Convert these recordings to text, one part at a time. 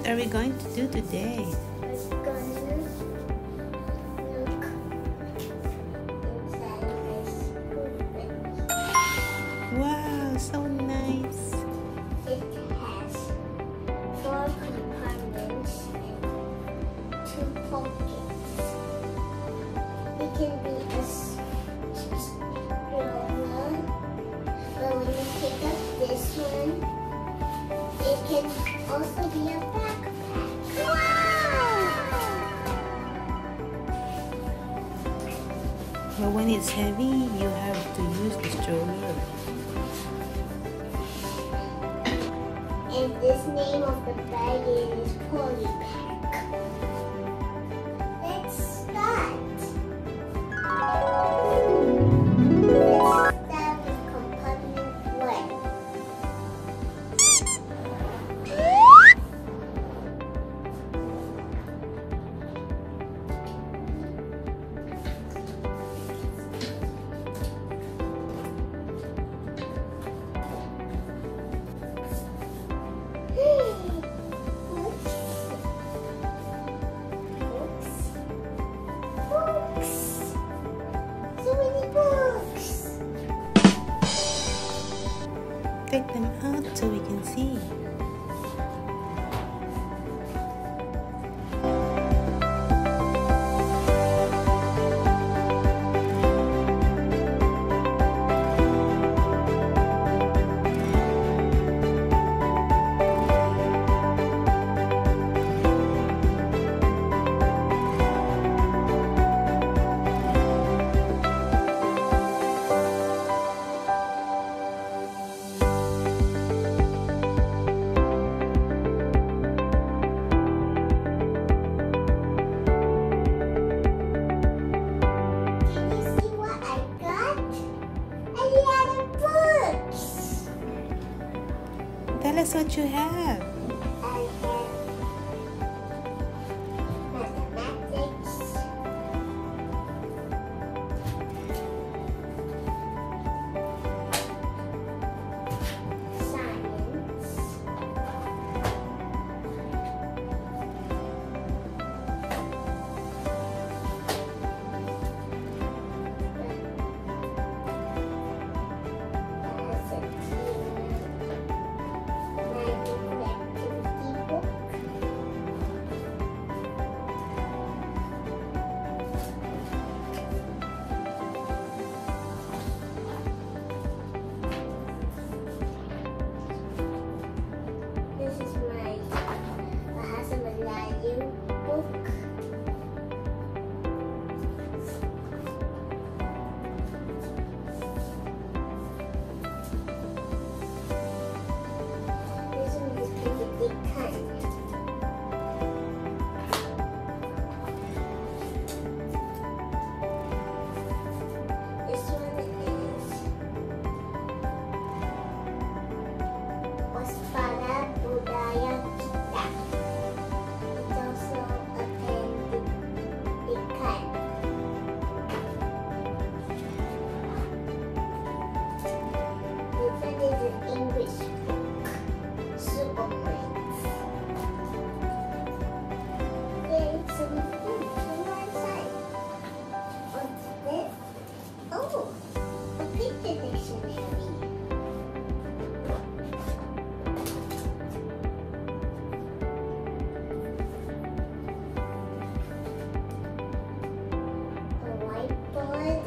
What are we going to do today? We're gonna look inside my school. Wow, so nice. It has 4 compartments and 2 pockets. It can be a stroller, but when you pick up this one, it can also be a backpack. But when it's heavy, you have to use the stroller. And this name of the bag is Polypack. Let's start. Let's start with compartment 1. Take them out so we can see. Tell us what you have. I have mathematics, science, this is my Bahasa Melayu book. This one is pendidikan. This one is waspada budaya kita. It's also a pendidikan. This one is an English book. Super brains. There's some food on my side. What's this? Oh, a picture dictionary. A whiteboard.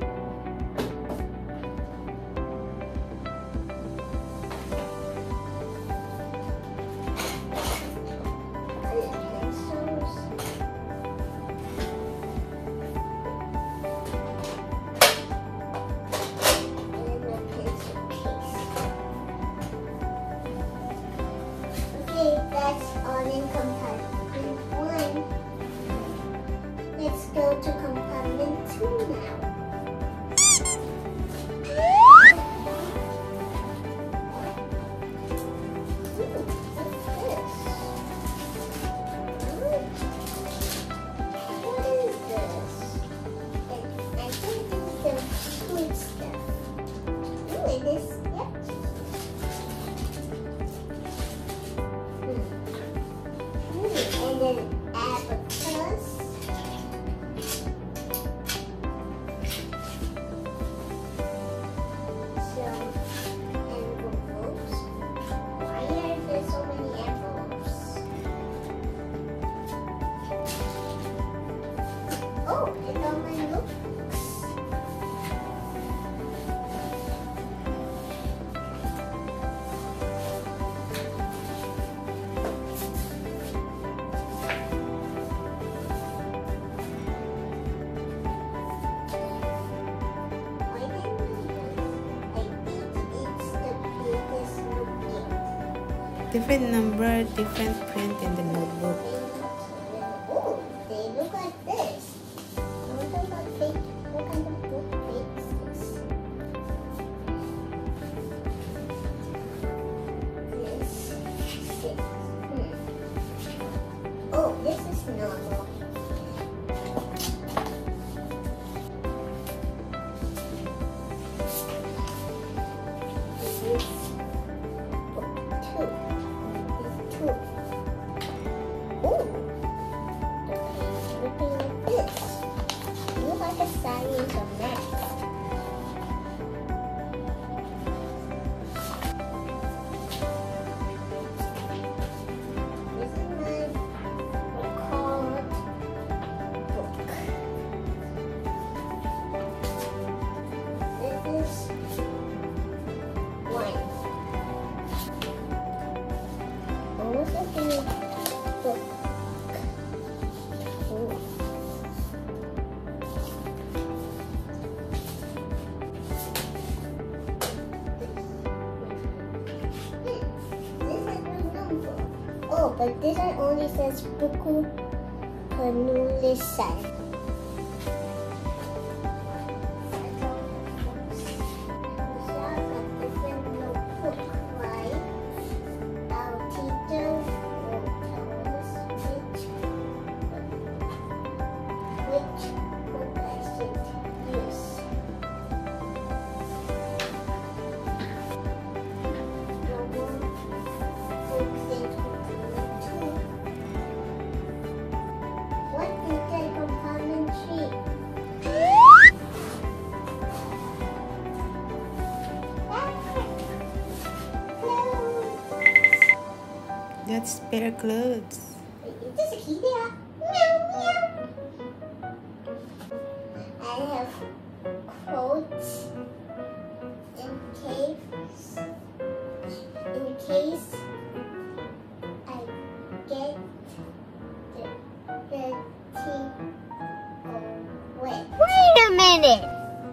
Pencils. And a pencil case. Okay, that's all in compartment 1. Let's go to compartment 2 now. What is this? I think this is the sweet stuff. Ooh, it is, yep. Different number, different print in the notebook. Oh, they look like this. I wonder what kind of book is this? Oh, this is normal. This is book 2. This 2. Oh, the page looking like this. Look like a science or math. This is my record book. This is one. Almost like a book. Ooh. This has no number. Oh, but this one only says buku penulisan. Our teacher will tell us which book I should use. No more books in compartment 2. What is that compartment 3? That's spare clothes. Is this a key there? Meow, meow. I have quotes in case I get the tea wet. Wait a minute.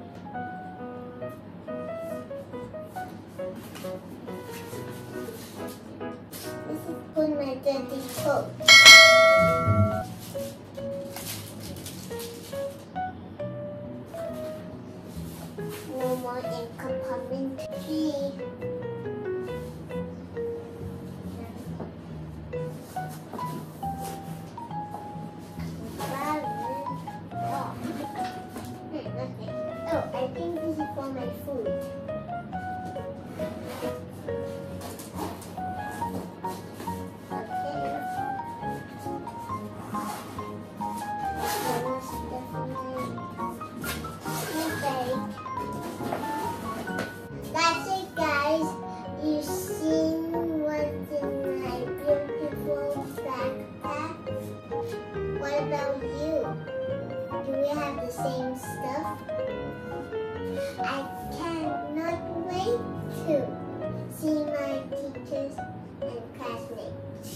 This is for my dirty coat. No more in compartment 3. Oh, I think this is for my food. That's it, guys. You've seen what's in my beautiful backpack. What about you? Do we have the same stuff? I cannot wait to see my teachers and classmates.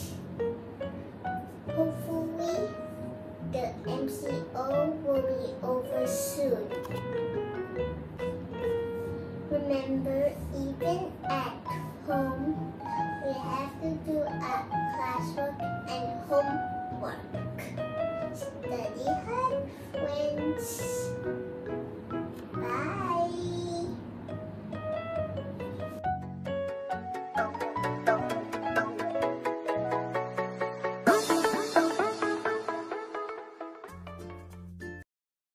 Hopefully, the MCO will be over soon. Remember, even at home, we have to do our classwork and homework. Study hard, friends.